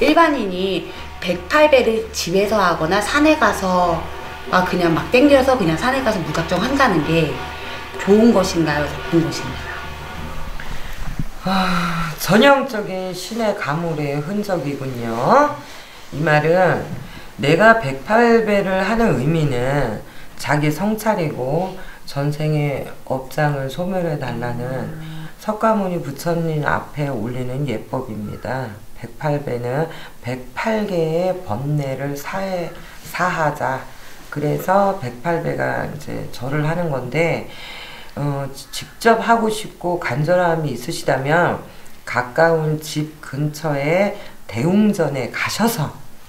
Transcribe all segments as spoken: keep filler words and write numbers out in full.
일반인이 백팔 배를 집에서 하거나 산에 가서 아 그냥 막 땡겨서 그냥 산에 가서 무작정 한다는 게 좋은 것인가요? 나쁜 것인가요? 아, 전형적인 신의 가물의 흔적이군요. 이 말은 내가 백팔 배를 하는 의미는 자기 성찰이고 전생의 업장을 소멸해 달라는 석가모니 부처님 앞에 올리는 예법입니다. 백팔 배는 백팔 개의 번뇌를 사해, 사하자. 그래서 백팔 배가 이제 절을 하는 건데, 어, 직접 하고 싶고 간절함이 있으시다면 가까운 집 근처에 대웅전에 가셔서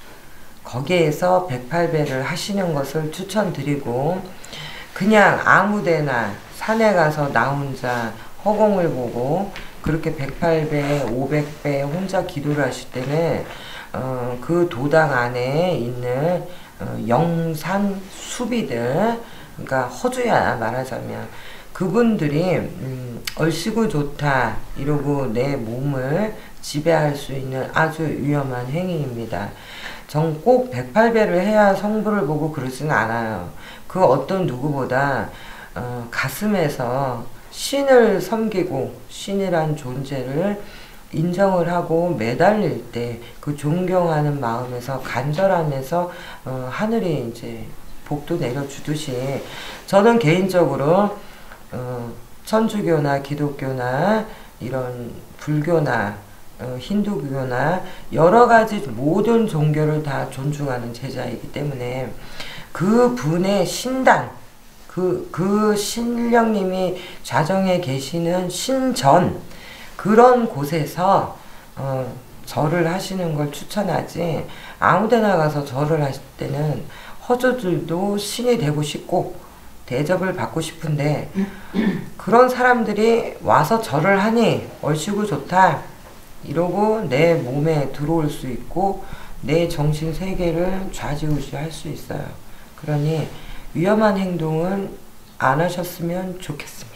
거기에서 백팔 배를 하시는 것을 추천드리고, 그냥 아무데나 산에 가서 나 혼자 허공을 보고 그렇게 백팔 배, 오백 배 혼자 기도를 하실 때는 어, 그 도당 안에 있는 어, 영산 수비들, 그러니까 허주야 말하자면 그분들이 음, 얼씨구 좋다 이러고 내 몸을 지배할 수 있는 아주 위험한 행위입니다. 전 꼭 백팔 배를 해야 성부를 보고 그러지는 않아요. 그 어떤 누구보다 어, 가슴에서 신을 섬기고 신이란 존재를 인정을 하고 매달릴 때 그 존경하는 마음에서 간절함에서 어, 하늘이 이제 복도 내려주듯이 저는 개인적으로 어, 천주교나 기독교나 이런 불교나 어, 힌두교나 여러가지 모든 종교를 다 존중하는 제자이기 때문에 그 분의 신당, 그, 그 신령님이 좌정에 계시는 신전, 그런 곳에서 어, 절을 하시는 걸 추천하지, 아무데나 가서 절을 하실 때는 허주들도 신이 되고 싶고 대접을 받고 싶은데 그런 사람들이 와서 절을 하니 얼씨구 좋다 이러고 내 몸에 들어올 수 있고 내 정신 세계를 좌지우지할 수 있어요. 그러니 위험한 행동은 안 하셨으면 좋겠습니다.